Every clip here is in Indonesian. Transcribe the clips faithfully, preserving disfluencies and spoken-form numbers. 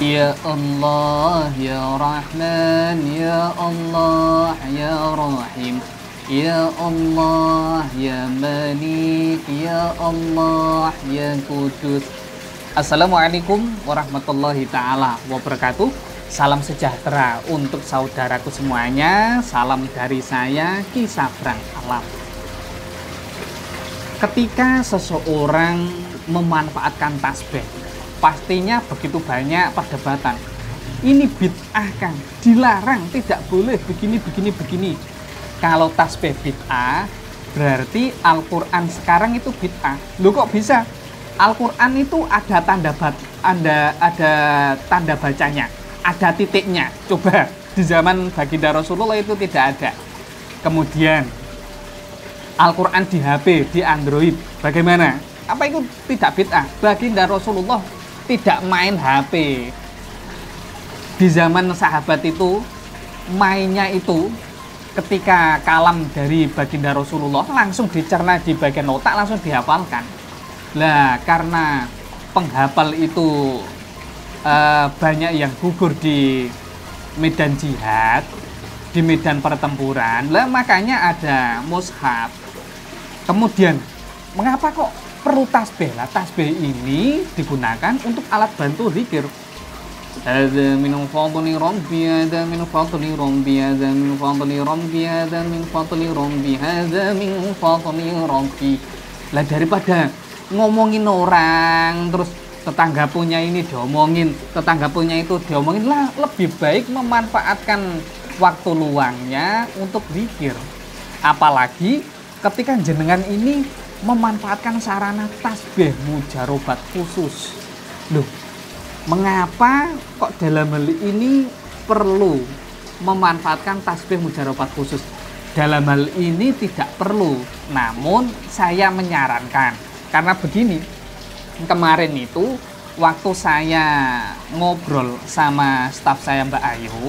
Ya Allah ya Rahman, ya Allah ya Rahim, ya Allah ya Malik, ya Allah ya Qudus. Assalamualaikum warahmatullahi ta'ala wabarakatuh. Salam sejahtera untuk saudaraku semuanya. Salam dari saya, Ki Sabrang Alam. Ketika seseorang memanfaatkan tasbih, pastinya begitu banyak perdebatan. Ini bid'ah kan, dilarang, tidak boleh begini, begini, begini. Kalau tasbih bid'ah, berarti Al-Quran sekarang itu bid'ah. Loh kok bisa? Al-Quran itu ada tanda bat, ada, ada tanda bacanya, ada titiknya. Coba di zaman baginda Rasulullah itu tidak ada. Kemudian Al-Quran di H P, di Android, bagaimana? Apa itu tidak bid'ah? Baginda Rasulullah tidak main H P. Di zaman sahabat itu mainnya itu ketika kalam dari baginda Rasulullah langsung dicerna di bagian otak, langsung dihafalkan. Lah karena penghafal itu uh, banyak yang gugur di medan jihad, di medan pertempuran, lah makanya ada mushaf. Kemudian mengapa kok perlu tasbih? Lah tasbih ini digunakan untuk alat bantu zikir. Hadza min fadli rabbi, hadza min fadli rabbi, hadza min fadli rabbi, hadza min fadli rabbi, hadza min fadli rabbi. Lah daripada ngomongin orang terus tetangga punya ini diomongin, tetangga punya itu diomongin, lah lebih baik memanfaatkan waktu luangnya untuk zikir. Apalagi ketika jenengan ini memanfaatkan sarana tasbih mujarobat khusus. Loh, mengapa kok dalam hal ini perlu memanfaatkan tasbih mujarobat khusus? Dalam hal ini tidak perlu, namun saya menyarankan. Karena begini, kemarin itu waktu saya ngobrol sama staf saya Mbak Ayu,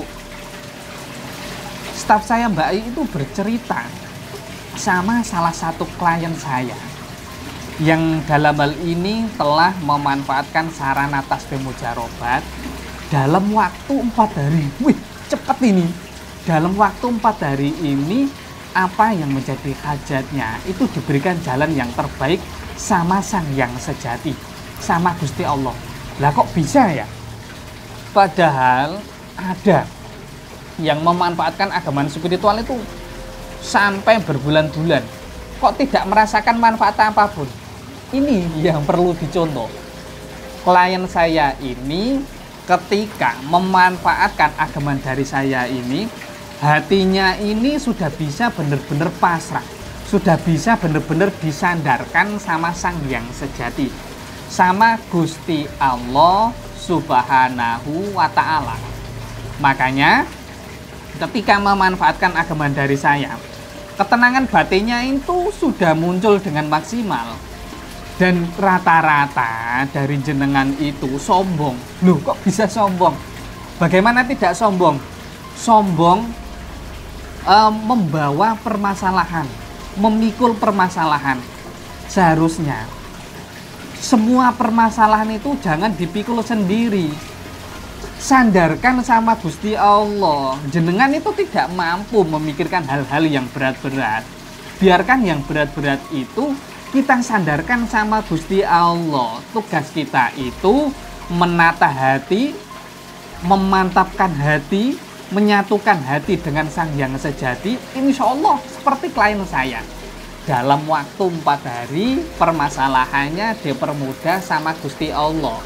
staf saya Mbak Ayu itu bercerita sama salah satu klien saya yang dalam hal ini telah memanfaatkan sarana tasbih mujarobat dalam waktu empat hari. Wih, cepat ini. Dalam waktu empat hari ini, apa yang menjadi hajatnya itu diberikan jalan yang terbaik sama Sang Yang Sejati, sama Gusti Allah. Lah kok bisa ya? Padahal ada yang memanfaatkan agama spiritual itu sampai berbulan-bulan, kok tidak merasakan manfaat apapun. Ini yang perlu dicontoh. Klien saya ini ketika memanfaatkan agama dari saya ini, hatinya ini sudah bisa benar-benar pasrah, sudah bisa benar-benar disandarkan sama Sang Yang Sejati, sama Gusti Allah Subhanahu wa Ta'ala. Makanya ketika memanfaatkan agama dari saya, ketenangan batinnya itu sudah muncul dengan maksimal. Dan rata-rata dari jenengan itu sombong. Loh kok bisa sombong? Bagaimana tidak sombong? Sombong eh, membawa permasalahan, memikul permasalahan. Seharusnya semua permasalahan itu jangan dipikul sendiri, sandarkan sama Gusti Allah. Jenengan itu tidak mampu memikirkan hal-hal yang berat-berat, biarkan yang berat-berat itu kita sandarkan sama Gusti Allah. Tugas kita itu menata hati, memantapkan hati, menyatukan hati dengan Sang Yang Sejati. Insya Allah seperti klien saya, dalam waktu empat hari permasalahannya dipermudah sama Gusti Allah.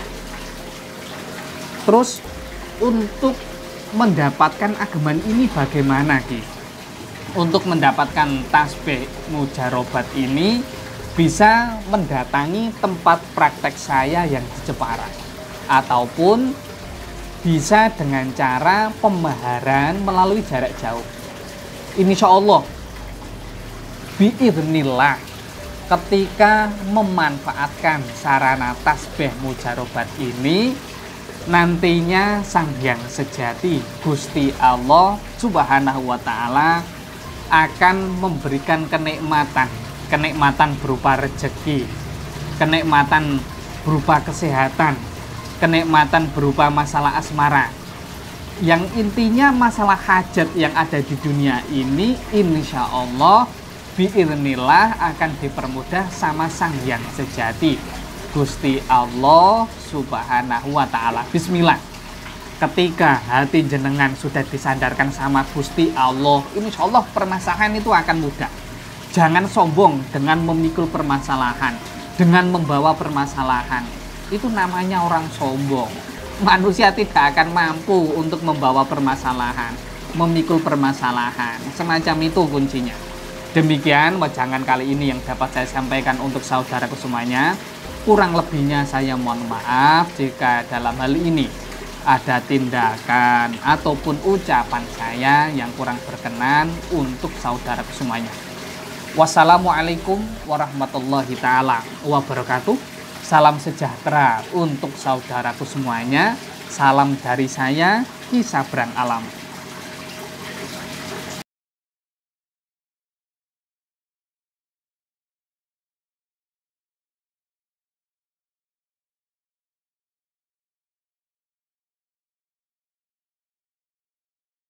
Terus untuk mendapatkan agama ini bagaimana Ki? Untuk mendapatkan tasbih mujarobat ini bisa mendatangi tempat praktek saya yang di Jepara, ataupun bisa dengan cara pemaharan melalui jarak jauh. Insya Allah biidznillah, ketika memanfaatkan sarana tasbih mujarobat ini, nantinya Sang Yang Sejati Gusti Allah Subhanahu wa Ta'ala akan memberikan kenikmatan, kenikmatan berupa rezeki, kenikmatan berupa kesehatan, kenikmatan berupa masalah asmara. Yang intinya masalah hajat yang ada di dunia ini insya Allah biiznillah akan dipermudah sama Sang Hyang Sejati Gusti Allah Subhanahu wa Ta'ala. Bismillah. Ketika hati jenengan sudah disandarkan sama Gusti Allah, insya Allah permasalahan itu akan mudah. Jangan sombong dengan memikul permasalahan, dengan membawa permasalahan. Itu namanya orang sombong. Manusia tidak akan mampu untuk membawa permasalahan, memikul permasalahan. Semacam itu kuncinya. Demikian wajangan kali ini yang dapat saya sampaikan untuk saudaraku semuanya. Kurang lebihnya saya mohon maaf jika dalam hal ini ada tindakan ataupun ucapan saya yang kurang berkenan untuk saudaraku semuanya. Wassalamualaikum warahmatullahi taala wabarakatuh. Salam sejahtera untuk saudaraku semuanya. Salam dari saya, Ki Sabrang Alam.